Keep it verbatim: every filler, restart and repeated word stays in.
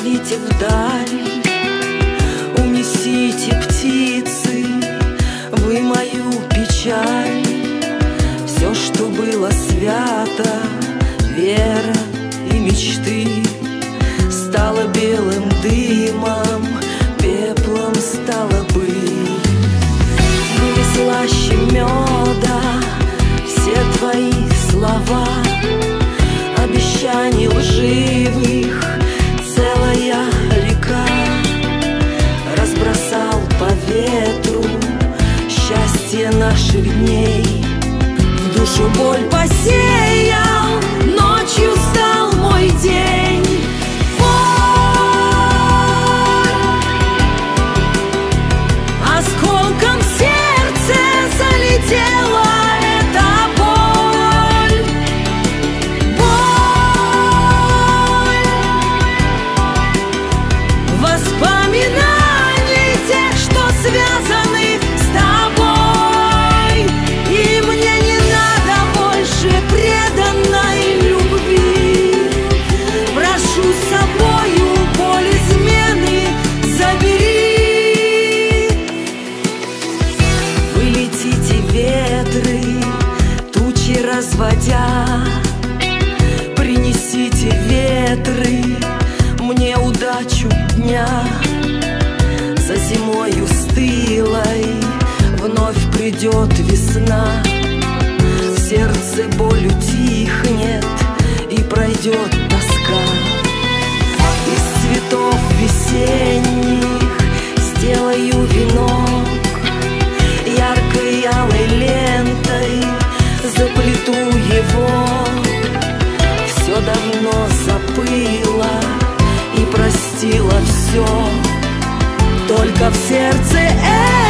Зовите вдаль, унесите птицы вы мою печаль. Все, что было свято, вера и мечты, стало белым дымом, пеплом стало быть. Были слаще меда все твои слова, обещаний лживых целая река. Разбросал по ветру счастье наших дней, в душу боль посеял, ночью стал мой день. Осколком в сердце залетела эта боль, боль воспоминаний тех, что связаны с тобой. И мне не надо больше преданной любви. Прошу с собою боль измены забери. Вы летите, ветры, тучи разводя, принесите ветры мне удачу дня. За зимою стылой вновь придет весна, в сердце боль утихнет и пройдет тоска. Из цветов весенних сделаю венок, яркой алой лентой заплету его. Все давно забыла и простила все, только в сердце